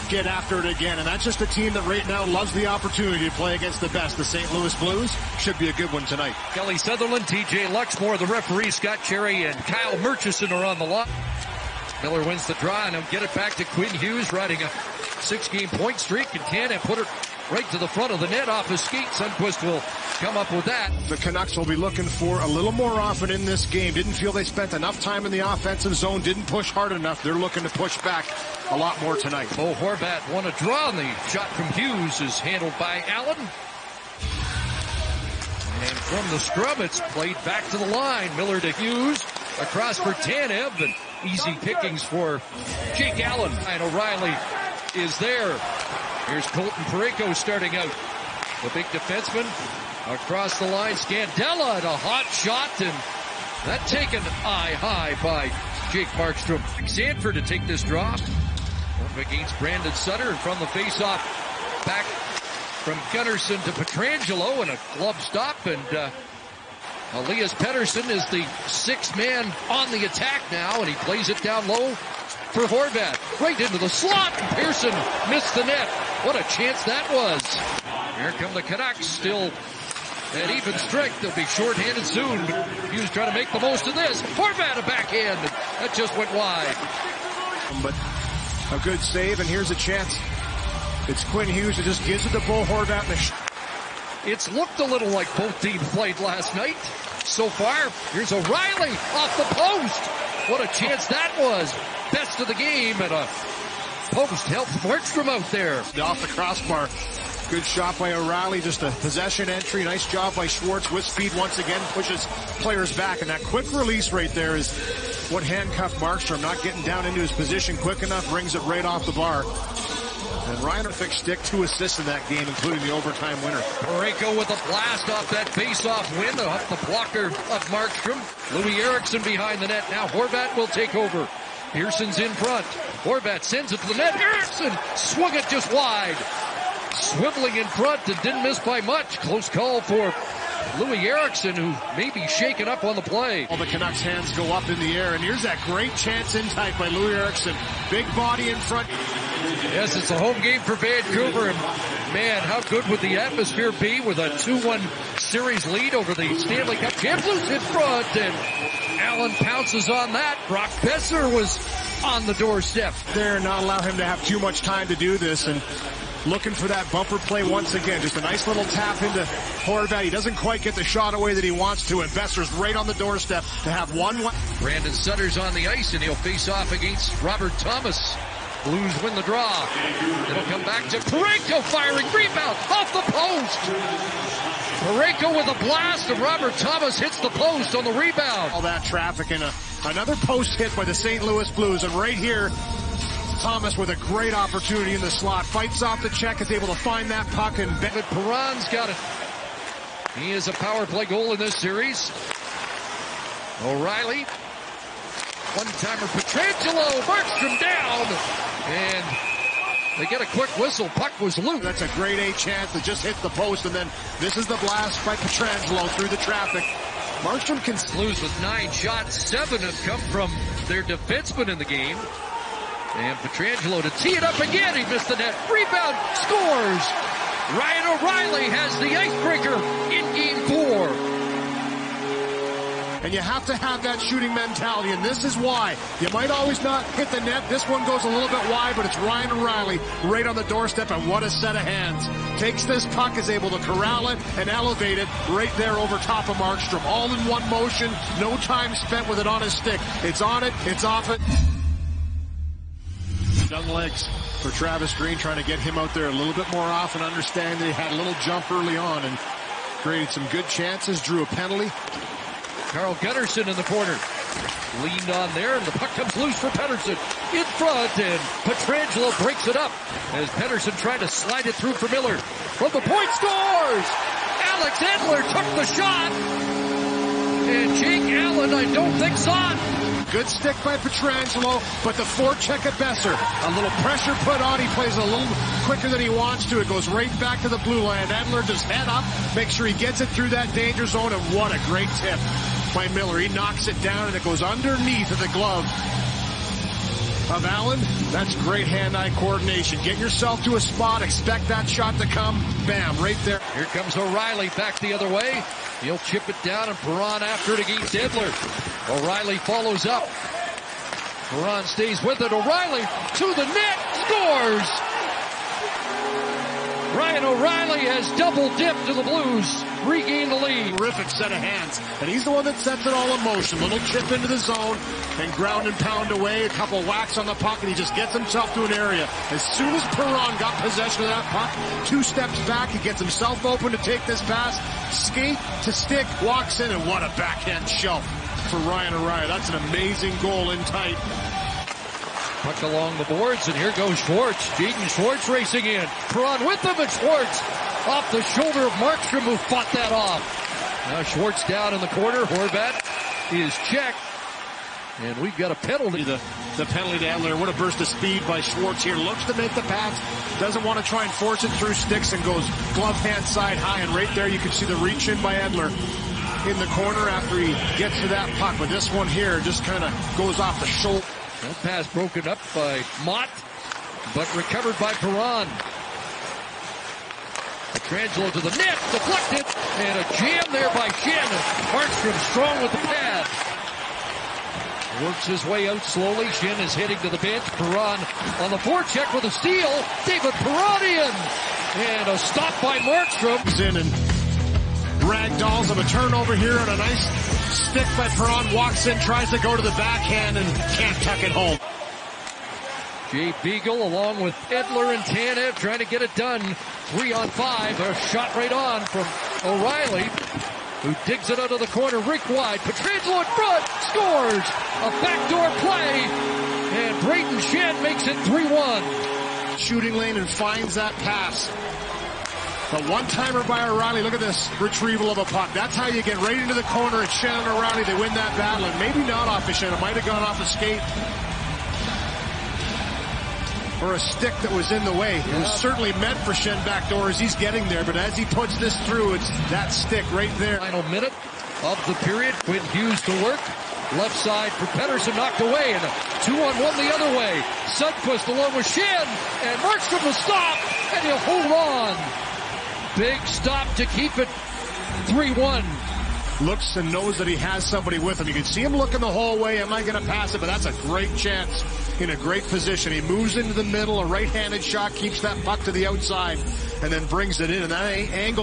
get after it again. And that's just a team that right now loves the opportunity to play against the best. The St. Louis Blues should be a good one tonight. Kelly Sutherland, TJ Luxmore, the referee, Scott Cherry, and Kyle Murchison are on the line. Miller wins the draw, and he'll get it back to Quinn Hughes, riding a 6-game point streak, and can and put it right to the front of the net off his skate. Sundqvist will come up with that. The Canucks will be looking for a little more often in this game. Didn't feel they spent enough time in the offensive zone. Didn't push hard enough. They're looking to push back a lot more tonight. Bo Horvat won a draw, and the shot from Hughes is handled by Allen. And from the scrum, it's played back to the line. Miller to Hughes, across for Tanev, and easy pickings for Jake Allen. And O'Reilly is there. Here's Colton Parayko starting out. The big defenseman across the line. Scandella at a hot shot, and that taken eye high by Jake Markstrom. Sanford to take this draw. Up against Brandon Sutter, and from the faceoff back from Gunnarsson to Pietrangelo, and a glove stop, and Elias Pettersson is the sixth man on the attack now, and he plays it down low for Horvat. Right into the slot, and Pearson missed the net. What a chance that was. Here come the Canucks, still at even strength. They'll be shorthanded soon, but Hughes trying to make the most of this. Horvat a backhand, that just went wide. But a good save, and here's a chance. It's Quinn Hughes who just gives it to Bo Horvat. It's looked a little like both teams played last night so far. Here's O'Reilly off the post. What a chance that was. Best of the game, and a post helps Markstrom out there. Off the crossbar. Good shot by O'Reilly. Just a possession entry. Nice job by Schwartz with speed once again. Pushes players back. And that quick release right there is what handcuffed Markstrom. Not getting down into his position quick enough. Brings it right off the bar. And Ryan Fick stick 2 assists in that game, including the overtime winner. Parayko with a blast off that face-off win, off the blocker of Markstrom. Louis Eriksson behind the net. Now Horvat will take over. Pearson's in front. Horvat sends it to the net. Eriksson swung it just wide. Swiveling in front and didn't miss by much. Close call for Louis Eriksson, who may be shaken up on the play. All the Canucks' hands go up in the air, and here's that great chance in tight by Louis Eriksson. Big body in front. Yes, it's a home game for Vancouver, and man, how good would the atmosphere be with a 2-1 series lead over the Stanley Cup champions in front, and Allen pounces on that. Brock Boeser was on the doorstep. There, not allow him to have too much time to do this, and looking for that bumper play once again. Just a nice little tap into Horvat. He doesn't quite get the shot away that he wants to, and Boeser's right on the doorstep to have one. Brandon Sutter's on the ice, and he'll face off against Robert Thomas. Blues win the draw. It'll come back to Parayko, firing, rebound, off the post. Parayko with a blast, and Robert Thomas hits the post on the rebound. All that traffic, and another post hit by the St. Louis Blues, and right here, Thomas with a great opportunity in the slot. Fights off the check, is able to find that puck, and Perron's got it. He is a power play goal in this series. O'Reilly. One-timer, Pietrangelo, Markstrom down, and they get a quick whistle. Puck was loose. That's a grade A chance that just hit the post, and then this is the blast by Pietrangelo through the traffic. Markstrom can lose with 9 shots. 7 have come from their defensemen in the game. And Pietrangelo to tee it up again. He missed the net. Rebound, scores. Ryan O'Reilly has the icebreaker in game 4. And you have to have that shooting mentality, and this is why. You might always not hit the net. This one goes a little bit wide, but it's Ryan O'Reilly right on the doorstep, and what a set of hands. Takes this puck, is able to corral it and elevate it right there over top of Markstrom. All in one motion, no time spent with it on his stick. It's on it, it's off it. Young legs for Travis Green, trying to get him out there a little bit more often. Understand that he had a little jump early on and created some good chances, drew a penalty. Carl Gunnarsson in the corner. Leaned on there, and the puck comes loose for Pettersson. In front, and Pietrangelo breaks it up as Pettersson tried to slide it through for Miller. From the point, scores! Alex Edler took the shot, and Jake Allen, I don't think, saw it. Good stick by Pietrangelo, but the forecheck at Boeser. A little pressure put on. He plays a little quicker than he wants to. It goes right back to the blue line. Edler just head up, make sure he gets it through that danger zone, and what a great tip by Miller. He knocks it down, and it goes underneath of the glove of Allen. That's great hand-eye coordination. Get yourself to a spot, expect that shot to come, bam, right there. Here comes O'Reilly back the other way. He'll chip it down, and Perron after it against Edler. O'Reilly follows up. Perron stays with it. O'Reilly to the net, scores! Ryan O'Reilly has double-dipped to the Blues, regain the lead. Terrific set of hands, and he's the one that sets it all in motion. Little chip into the zone and ground and pound away. A couple whacks on the puck, and he just gets himself to an area. As soon as Perron got possession of that puck, 2 steps back, he gets himself open to take this pass. Skate to stick, walks in, and what a backhand shelf for Ryan O'Reilly. That's an amazing goal in tight. Puck along the boards, and here goes Schwartz. Jaden Schwartz racing in. Perron with him, and Schwartz off the shoulder of Markstrom, who fought that off. Now Schwartz down in the corner. Horvat is checked, and we've got a penalty. The penalty to Edler. What a burst of speed by Schwartz here. Looks to make the pass. Doesn't want to try and force it through sticks, and goes glove hand side high. And right there you can see the reach in by Edler in the corner after he gets to that puck. But this one here just kind of goes off the shoulder. That pass broken up by Mott, but recovered by Perron. Pietrangelo to the net, deflected, and a jam there by Schenn. Markstrom strong with the pad. Works his way out slowly. Schenn is heading to the bench. Perron on the forecheck with a steal. David Perron in. And a stop by Markstrom. He's in and ragdolls of a turnover here, and a nice stick by Perron. Walks in, tries to go to the backhand, and can't tuck it home. Jay Beagle along with Edler and Tanev trying to get it done. 3-on-5. A shot right on from O'Reilly, who digs it out of the corner. Rink wide. Pietrangelo in front. Scores. A backdoor play. And Brayden Schenn makes it 3-1. Shooting lane and finds that pass. The one-timer by O'Reilly. Look at this retrieval of a puck. That's how you get right into the corner. It's Schenn and O'Reilly. They win that battle. And maybe not off of Schenn. It might have gone off a skate or a stick that was in the way. It was certainly meant for Schenn backdoor as he's getting there. But as he puts this through, it's that stick right there. Final minute of the period. Quinn Hughes to work. Left side for Pettersson, knocked away, and a 2-on-1 the other way. Sundqvist along with Schenn, and Markstrom will stop, and he'll hold on. Big stop to keep it 3-1. Looks and knows that he has somebody with him. You can see him looking the whole way. Am I going to pass it? But that's a great chance in a great position. He moves into the middle. A right-handed shot keeps that puck to the outside and then brings it in. And that angle...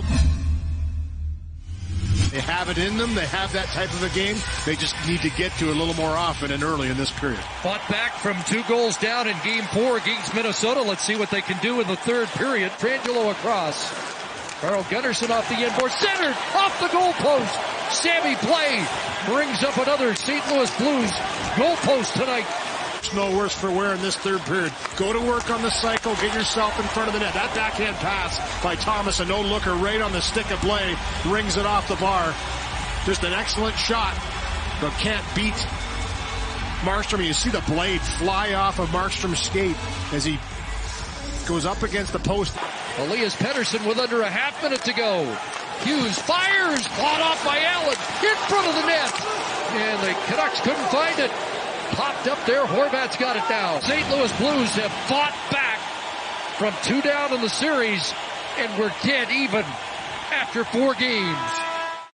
They have it in them. They have that type of a game. They just need to get to it a little more often and early in this period. Fought back from 2 goals down in Game 4 against Minnesota. Let's see what they can do in the third period. Pietrangelo across. Carl Gunnarsson off the inboard. Centered off the goalpost. Sammy Blais brings up another St. Louis Blues goalpost tonight. It's no worse for wear in this third period. Go to work on the cycle. Get yourself in front of the net. That backhand pass by Thomas, a no-looker right on the stick of Blais, rings it off the bar. Just an excellent shot, but can't beat Markstrom. You see the blade fly off of Markstrom's skate as he goes up against the post. Elias Pettersson with under a half minute to go. Hughes fires, fought off by Allen, in front of the net. And the Canucks couldn't find it. Popped up there, Horvat's got it down. St. Louis Blues have fought back from 2 down in the series, and we're dead even after 4 games.